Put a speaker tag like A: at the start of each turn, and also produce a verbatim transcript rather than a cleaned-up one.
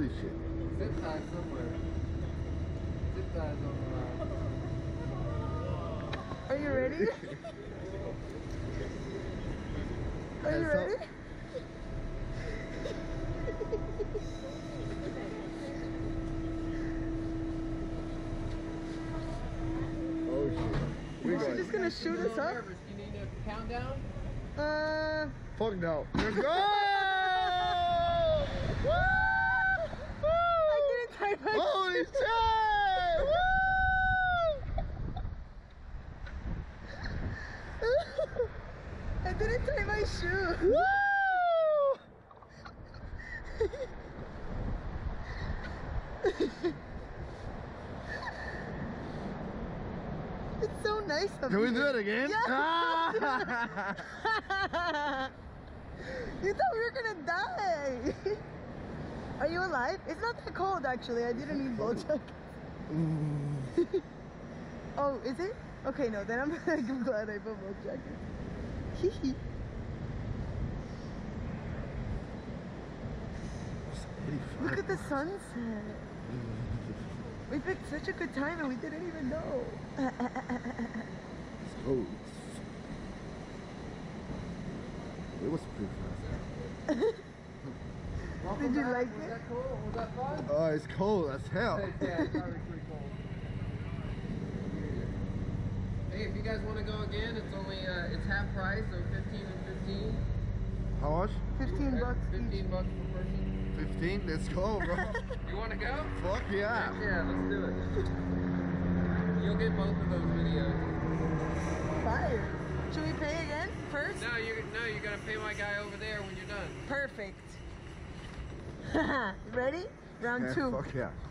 A: shit.
B: Zip tie somewhere. Zip ties on the line.
C: Are you ready? Are you ready?
A: Oh shit. We
C: Is she just gonna shoot us up?
B: Nervous. You need a countdown?
C: Uh.
A: Fuck no. Let's go! Woo!
C: I didn't type my
A: Holy shit!
C: I didn't tie my shoe.
A: Woo!
C: It's so nice of
A: Can we
C: you.
A: do it again?
C: Yeah.
A: Ah!
C: You thought we were gonna die. Are you alive? It's not that cold actually. I didn't need bow jackets. Oh, is it? Okay, no, then I'm, I'm glad I put bow jackets. Look at the sunset. We picked such a good time and we didn't even know.
A: Oh. It was pretty fast.
C: Did you like
B: Was
C: it?
B: that cool? Was that fun?
A: Oh, it's cold as hell.
B: Yeah, it's probably pretty cold. Hey, if you guys want to go again, it's only uh, it's half price, so fifteen and fifteen.
A: How much?
C: Fifteen bucks
B: Fifteen
C: each.
B: bucks per person.
A: fifteen? Let's go, bro.
B: You want to go?
A: Fuck yeah.
B: Yeah, let's do it. You'll get both of those videos.
C: Fire. Should we pay again first?
B: No, you no, you're gonna pay my guy over there when you're done.
C: Perfect. Ready? Round
A: Yeah,
C: two.
A: fuck yeah.